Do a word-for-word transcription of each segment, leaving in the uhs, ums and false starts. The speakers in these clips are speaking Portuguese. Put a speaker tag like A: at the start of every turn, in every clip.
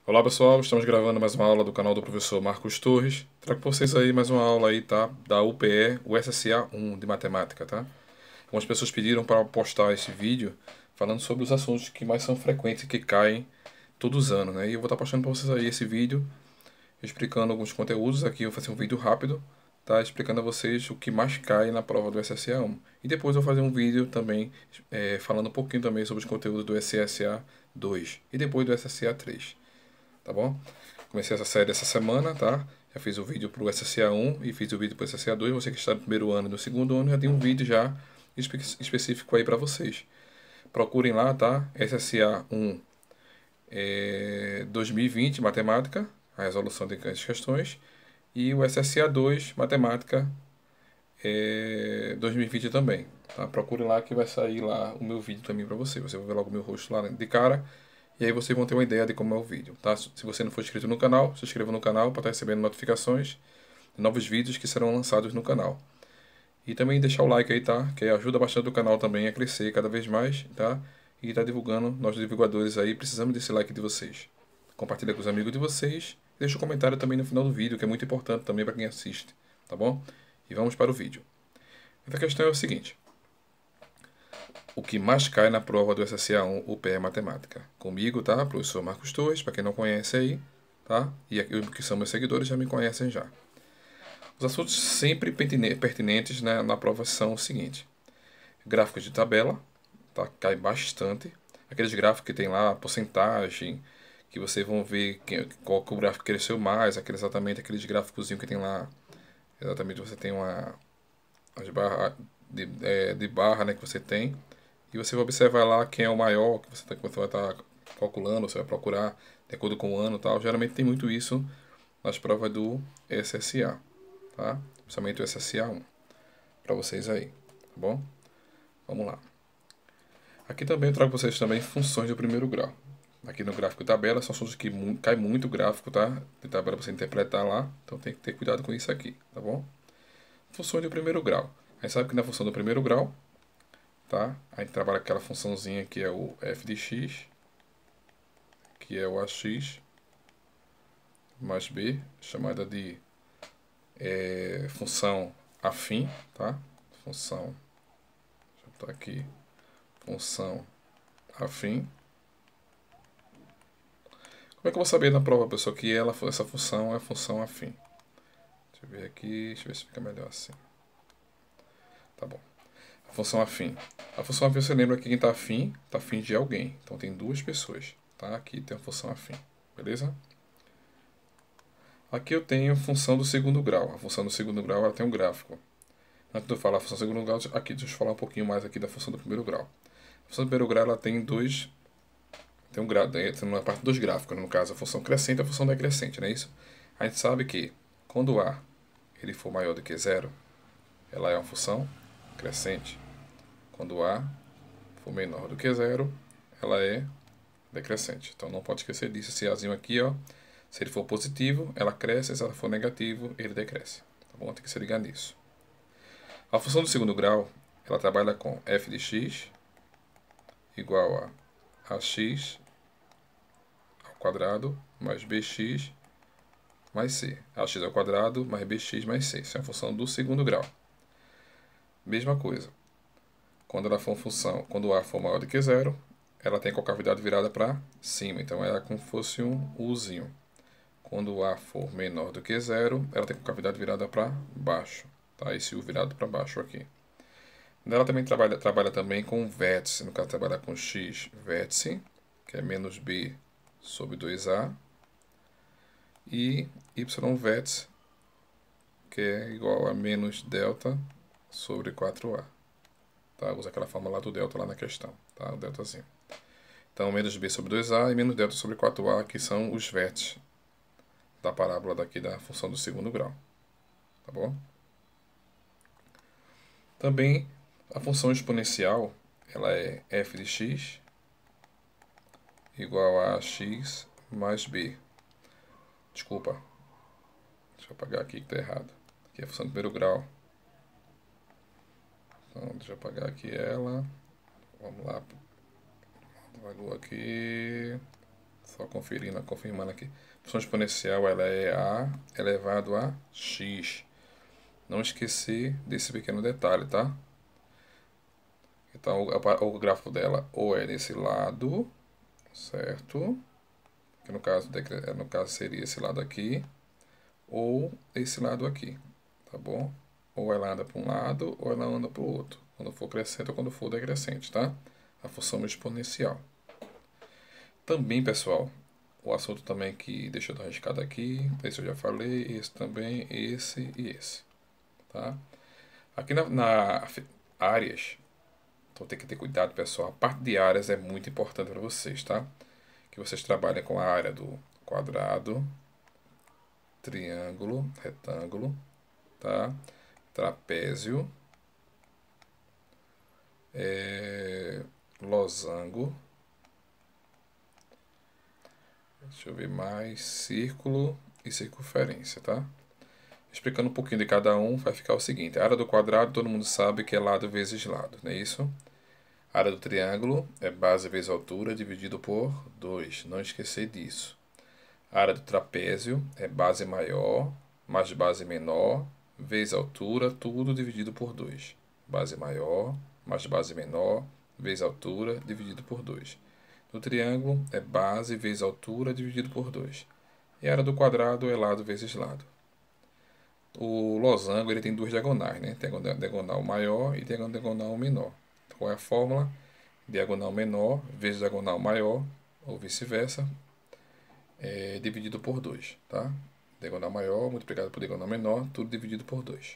A: Olá pessoal, estamos gravando mais uma aula do canal do professor Marcos Torres. Trago para vocês aí mais uma aula aí, tá? Da U P E, o S S A um de matemática, tá? Algumas pessoas pediram para postar esse vídeo falando sobre os assuntos que mais são frequentes e que caem todos os anos, né? E eu vou estar postando para vocês aí esse vídeo explicando alguns conteúdos. Aqui eu vou fazer um vídeo rápido, tá? Explicando a vocês o que mais cai na prova do S S A um. E depois eu vou fazer um vídeo também é, falando um pouquinho também sobre os conteúdos do S S A dois e depois do S S A três. Tá bom? Comecei essa série essa semana, tá? Já fiz o vídeo pro S S A um e fiz o vídeo pro S S A dois. Você que está no primeiro ano e no segundo ano já tem um vídeo já espe específico aí para vocês. Procurem lá, tá? S S A um é, dois mil e vinte, matemática, a resolução de questões. E o S S A dois, matemática, é, dois mil e vinte também. Tá? Procure lá que vai sair lá o meu vídeo também para você. Você vai ver logo o meu rosto lá de cara. E aí vocês vão ter uma ideia de como é o vídeo, tá? Se você não for inscrito no canal, se inscreva no canal para estar recebendo notificações de novos vídeos que serão lançados no canal. E também deixar o like aí, tá? Que ajuda bastante o canal também a crescer cada vez mais, tá? E tá divulgando, nós divulgadores aí, precisamos desse like de vocês. Compartilha com os amigos de vocês. Deixa um comentário também no final do vídeo, que é muito importante também para quem assiste, tá bom? E vamos para o vídeo. Essa questão é o seguinte: o que mais cai na prova do S S A um U P E Matemática? Comigo, tá? Professor Marcos Torres, para quem não conhece aí, tá? E aqui, que são meus seguidores já me conhecem já. Os assuntos sempre pertinentes, né, na prova são o seguinte: gráficos de tabela, tá? Cai bastante. Aqueles gráficos que tem lá a porcentagem, que vocês vão ver quem, qual que o gráfico cresceu mais, aquele, exatamente aqueles gráficos que tem lá. Exatamente, você tem uma as barra de, é, de barra, né, que você tem. E você vai observar lá quem é o maior, que você, tá, que você vai estar tá calculando, você vai procurar de acordo com o ano e tal. Geralmente tem muito isso nas provas do S S A, tá? Principalmente o S S A um, para vocês aí, tá bom? Vamos lá. Aqui também eu trago para vocês também funções do primeiro grau. Aqui no gráfico de tabela, são assuntos que mu cai muito gráfico, tá? De tabela para você interpretar lá, então tem que ter cuidado com isso aqui, tá bom? Funções do primeiro grau. A gente sabe que na função do primeiro grau, tá? A gente trabalha aquela funçãozinha que é o f de x, que é o ax mais b, chamada de é, função afim, tá? Função, deixa eu botar aqui, função afim. Como é que eu vou saber na prova, pessoal, que ela, essa função é função afim? Deixa eu ver aqui, deixa eu ver se fica melhor assim. Tá bom. A função afim. A função afim, você lembra que quem está afim, está afim de alguém. Então tem duas pessoas, tá? Aqui tem a função afim, beleza? Aqui eu tenho a função do segundo grau. A função do segundo grau ela tem um gráfico. Antes de eu falar a função do segundo grau, aqui, deixa eu falar um pouquinho mais aqui da função do primeiro grau. A função do primeiro grau ela tem dois. Tem um grau, tem uma parte dos gráficos, no caso, a função crescente e a função decrescente, não é isso? A gente sabe que quando A ele for maior do que zero, ela é uma função crescente. Quando A for menor do que zero, ela é decrescente. Então não pode esquecer disso. Esse Azinho aqui, ó, se ele for positivo, ela cresce. Se ela for negativo, ele decresce. Tá bom? Tem que se ligar nisso. A função do segundo grau, ela trabalha com f de x igual a ax ao quadrado mais bx mais c. Ax ao quadrado mais bx mais c. Isso é a função do segundo grau. Mesma coisa. Quando ela for uma função, quando A for maior do que zero, ela tem a concavidade virada para cima. Então ela é como se fosse um Uzinho. Quando A for menor do que zero, ela tem a concavidade virada para baixo. Tá? Esse U virado para baixo aqui. Ela também trabalha, trabalha também com vértice. No caso, trabalha com x vértice, que é menos b sobre dois a. E y vértice, que é igual a menos delta sobre quatro a. Tá? Usa aquela fórmula lá do delta lá na questão. Tá? O deltazinho. Então, menos b sobre dois a e menos delta sobre quatro a, que são os vértices da parábola daqui da função do segundo grau. Tá bom? Também a função exponencial, ela é f de x igual a x mais b. Desculpa. Deixa eu apagar aqui que está errado. Aqui é a função do primeiro grau. Então, deixa eu apagar aqui ela. Vamos lá. Apagou aqui. Só conferindo, confirmando aqui. Função exponencial ela é a elevado a x. Não esquecer desse pequeno detalhe, tá? Então o, o gráfico dela ou é desse lado, certo? Que no caso, no caso seria esse lado aqui, ou esse lado aqui, tá bom? Ou ela anda para um lado, ou ela anda para o outro. Quando for crescente ou quando for decrescente, tá? A função exponencial. Também, pessoal, o assunto também que deixa eu dar uma riscada aqui, esse eu já falei, esse também, esse e esse, tá? Aqui na, na áreas, então tem que ter cuidado, pessoal. A parte de áreas é muito importante para vocês, tá? Que vocês trabalhem com a área do quadrado, triângulo, retângulo, tá? Trapézio, é, losango, deixa eu ver mais, círculo e circunferência, tá? Explicando um pouquinho de cada um, vai ficar o seguinte: a área do quadrado todo mundo sabe que é lado vezes lado, não é isso? A área do triângulo é base vezes altura dividido por dois, não esquecer disso. A área do trapézio é base maior mais base menor vezes altura, tudo dividido por dois. Base maior mais base menor vezes altura dividido por dois. No triângulo é base vezes altura dividido por dois. E a área do quadrado é lado vezes lado. O losango ele tem duas diagonais, né? Tem a diagonal maior e tem a diagonal menor. Qual é a fórmula? Diagonal menor vezes diagonal maior, ou vice-versa, é dividido por dois, tá? Diagonal maior multiplicado por diagonal menor, tudo dividido por dois.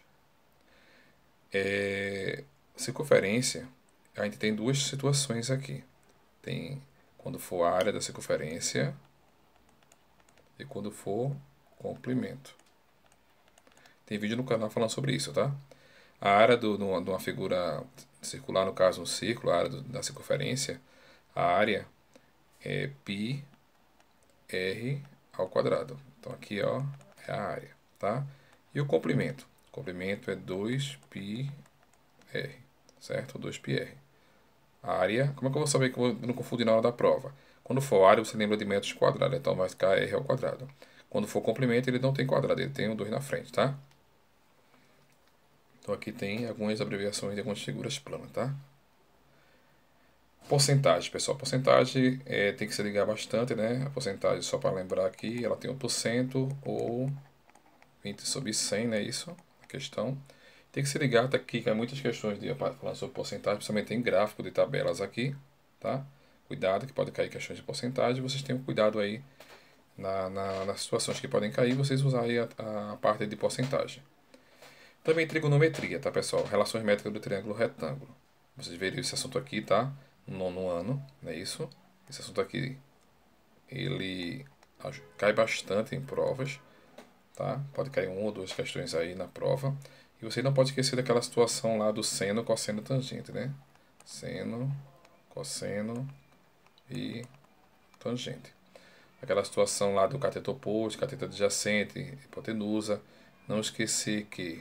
A: É, circunferência, a gente tem duas situações aqui. Tem quando for a área da circunferência e quando for comprimento. Tem vídeo no canal falando sobre isso, tá? A área do, de uma figura circular, no caso um círculo, a área do, da circunferência, a área é π r ao quadrado. Então aqui, ó, é a área, tá? E o comprimento? O comprimento é dois π r, certo? dois π r. A área, como é que eu vou saber que eu não confundir na hora da prova? Quando for área, você lembra de metros quadrados, então vai ficar r ao quadrado. Quando for comprimento, ele não tem quadrado, ele tem um dois na frente, tá? Então aqui tem algumas abreviações de algumas figuras planas, tá? Porcentagem, pessoal. Porcentagem é, tem que se ligar bastante, né? A porcentagem, só para lembrar aqui, ela tem um por cento ou vinte sobre cem, né? Isso, a questão. Tem que se ligar, tá aqui, que há muitas questões de falando sobre porcentagem, principalmente tem gráfico de tabelas aqui, tá? Cuidado que pode cair questões de porcentagem, vocês tenham cuidado aí na, na, nas situações que podem cair, vocês usarem a, a parte de porcentagem. Também trigonometria, tá, pessoal? Relações métricas do triângulo retângulo. Vocês verem esse assunto aqui, tá? No nono ano, não é isso? Esse assunto aqui, ele cai bastante em provas, tá? Pode cair uma ou duas questões aí na prova. E você não pode esquecer daquela situação lá do seno, cosseno, tangente, né? Seno, cosseno e tangente. Aquela situação lá do cateto oposto, cateto adjacente, hipotenusa. Não esquecer que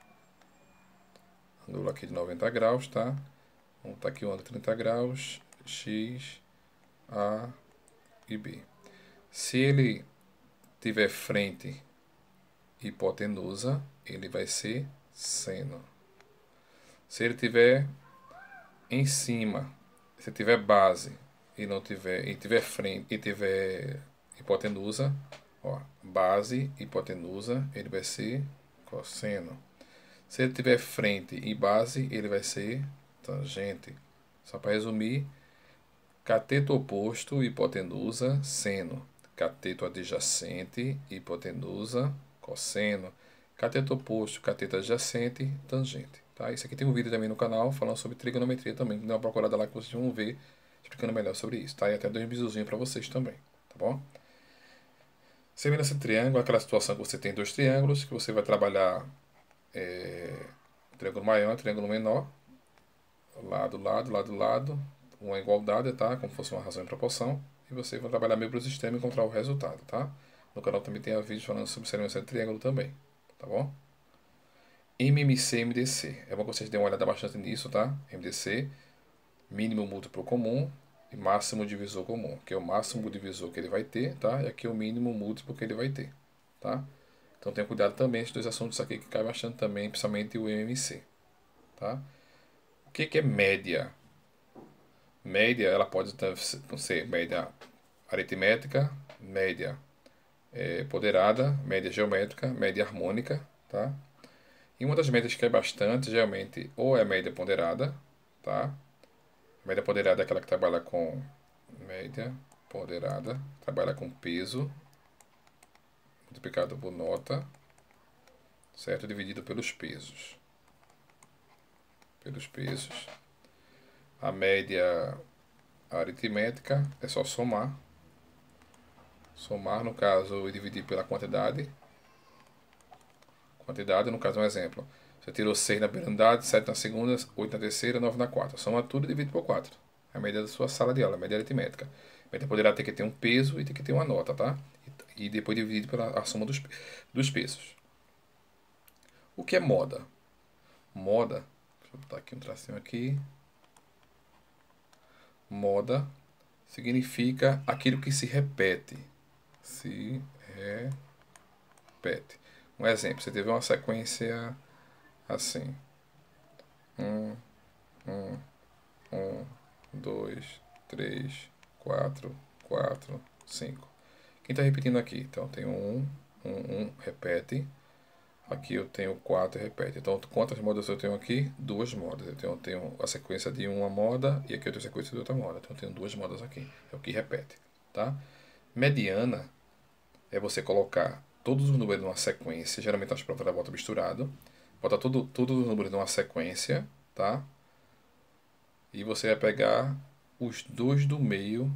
A: ângulo aqui de noventa graus, tá? Vamos botar aqui o ângulo de trinta graus, X, A e B. Se ele tiver frente e hipotenusa, ele vai ser seno. Se ele tiver em cima, se tiver base e não tiver e tiver frente e tiver hipotenusa, ó, base hipotenusa, ele vai ser cosseno. Se ele tiver frente e base, ele vai ser tangente. Só para resumir, cateto oposto, hipotenusa, seno. Cateto adjacente, hipotenusa, cosseno. Cateto oposto, cateto adjacente, tangente. Tá? Isso aqui tem um vídeo também no canal falando sobre trigonometria também. Dá uma procurada lá que vocês vão ver explicando melhor sobre isso. Tá? E até dois bizuzinhos para vocês também. Tá bom? Semelhança de triângulo, aquela situação que você tem dois triângulos, que você vai trabalhar é, triângulo maior e triângulo menor. Lado, lado, lado, lado. Uma igualdade, tá? Como se fosse uma razão em proporção. E você vai trabalhar meio para o sistema e encontrar o resultado, tá? No canal também tem vídeo falando sobre semelhança de triângulo também. Tá bom? M M C e M D C. É bom que vocês deem uma olhada bastante nisso, tá? M D C, mínimo múltiplo comum, e máximo divisor comum, que é o máximo divisor que ele vai ter, tá? E aqui é o mínimo múltiplo que ele vai ter, tá? Então tenha cuidado também esses dois assuntos aqui que caem bastante também, principalmente o M M C, tá? O que que é média? Média, ela pode ser média aritmética, média é, ponderada, média geométrica, média harmônica, tá? E uma das médias que é bastante, geralmente, ou é a média ponderada, tá? A média ponderada é aquela que trabalha com média ponderada, trabalha com peso multiplicado por nota, certo? Dividido pelos pesos. Pelos pesos. A média aritmética é só somar. Somar, no caso, e dividir pela quantidade. Quantidade, no caso, um exemplo. Você tirou seis na primeira unidade, sete na segunda, oito na terceira, nove na quarta. Soma tudo e divide por quatro. É a média da sua sala de aula, a média aritmética. A média poderá ter que ter um peso e ter que ter uma nota, tá? E depois dividido pela a soma dos, dos pesos. O que é moda? Moda, deixa eu botar aqui um tracinho aqui. Moda significa aquilo que se repete. Se repete. Um exemplo, você teve uma sequência assim. Um, um, um, dois, três, quatro, quatro, cinco. Quem está repetindo aqui? Então, tem um, um, um, repete. Aqui eu tenho quatro, repete. Então, quantas modas eu tenho aqui? Duas modas. Eu tenho, eu tenho a sequência de uma moda e aqui eu tenho a sequência de outra moda. Então, eu tenho duas modas aqui. É o que repete, tá? Mediana é você colocar todos os números numa sequência. Geralmente as provas ela bota misturado. Bota tudo, todos os números numa sequência, tá? E você vai pegar os dois do meio.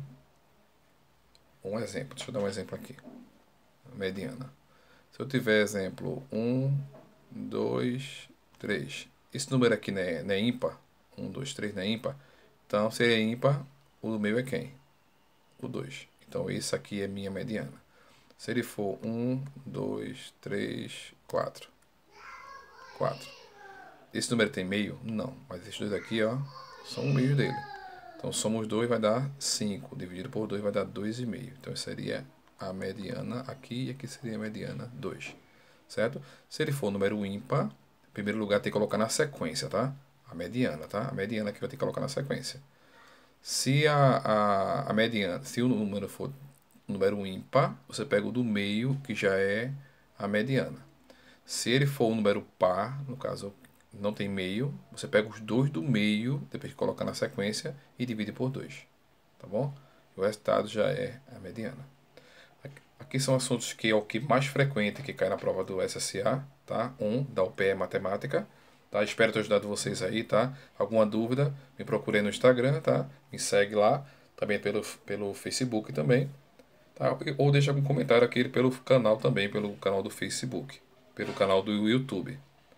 A: Um exemplo. Deixa eu dar um exemplo aqui. Mediana. Se eu tiver exemplo um, dois, três. Esse número aqui não é, não é ímpar. um, dois, três não é ímpar. Então, se é ímpar, o do meio é quem? O dois. Então, isso aqui é minha mediana. Se ele for um, dois, três, quatro. quatro. Esse número tem meio? Não. Mas esses dois aqui, ó, são o meio dele. Então, somos dois vai dar cinco. Dividido por dois vai dar dois vírgula cinco. Então, seria a mediana aqui e aqui seria a mediana dois. Certo? Se ele for número ímpar, em primeiro lugar tem que colocar na sequência, tá? A mediana, tá? A mediana que vai ter que colocar na sequência. Se a, a, a mediana, se o número for número ímpar, você pega o do meio, que já é a mediana. Se ele for um número par, no caso não tem meio, você pega os dois do meio, depois de colocar na sequência, e divide por dois. Tá bom? O resultado já é a mediana. Aqui são assuntos que é o que mais frequente que cai na prova do S S A, tá? Um, da U P E Matemática, tá? Espero ter ajudado vocês aí, tá? Alguma dúvida, me procurem no Instagram, tá? Me segue lá, também pelo, pelo Facebook também, tá? Ou deixa algum comentário aqui pelo canal também, pelo canal do Facebook, pelo canal do YouTube.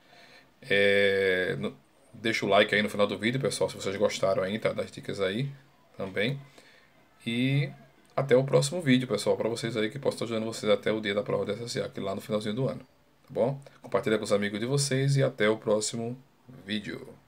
A: É, no, deixa o like aí no final do vídeo, pessoal, se vocês gostaram aí, tá? Das dicas aí também. E até o próximo vídeo, pessoal, para vocês aí que posso estar ajudando vocês até o dia da prova do S S A, aqui lá no finalzinho do ano, tá bom? Compartilha com os amigos de vocês e até o próximo vídeo.